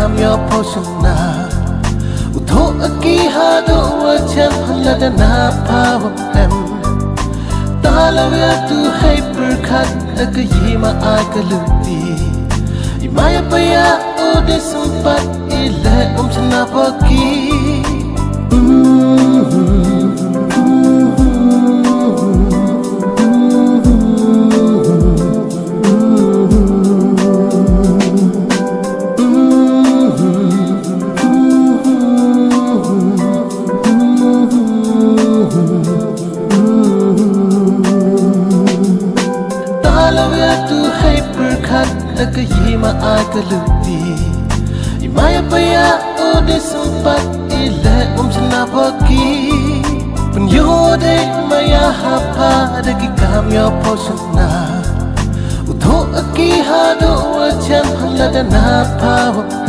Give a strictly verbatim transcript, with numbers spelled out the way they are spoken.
kam yo poshna utho aki ha do chan halada na pawam hem talawe tu hyper khat ak yima akaluti imaya paya ode sempat ila um chana paki ak yima akaluti imaya paya ode sempat ila um chana paki penyode maya hapa dagi kam yo posna utho aki ha do chan halada na pawam